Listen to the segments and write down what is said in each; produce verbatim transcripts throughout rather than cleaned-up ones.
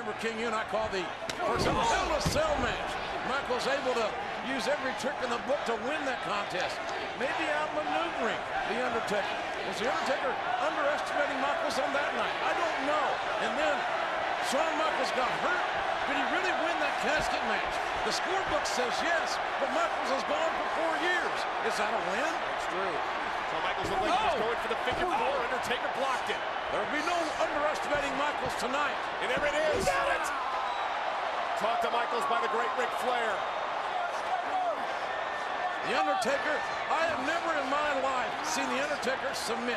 remember, King, you and I call the first Hell in a Cell match. Michaels able to use every trick in the book to win that contest. Maybe outmaneuvering the Undertaker. Was the Undertaker underestimating Michaels on that night? I don't know. And then Shawn Michaels got hurt. Did he really win that casket match? The scorebook says yes, but Michaels has gone for four years. Is that a win? That's true. So Michaels looked like he was going for the figure four. Undertaker blocked it. There'll be no underestimating Michaels tonight. And there it is. He got it. Taught to Michaels by the great Ric Flair. The Undertaker, I have never in my life seen the Undertaker submit.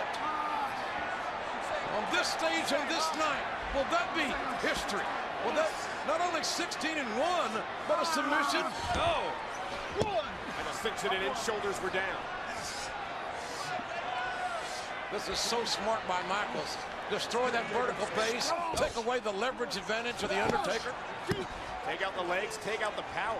On this stage and this night, will that be history? Will that not only sixteen and one, but a submission? Oh, one. And a cinching it in, shoulders were down. This is so smart by Michaels. Destroy that vertical base, take away the leverage advantage of the Undertaker. Take out the legs, take out the power.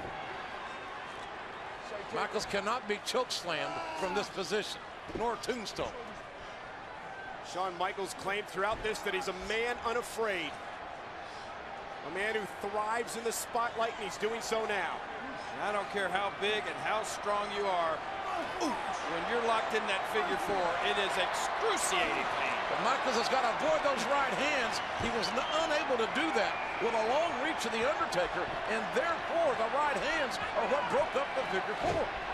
Michaels cannot be chokeslammed from this position, nor tombstone. Shawn Michaels claimed throughout this that he's a man unafraid. A man who thrives in the spotlight, and he's doing so now. I don't care how big and how strong you are. When you're locked in that figure four, it is excruciating pain. But Michaels has got to avoid those right hands. He was unable to do that with a long reach of the Undertaker, and therefore the right hands are what broke up the figure four.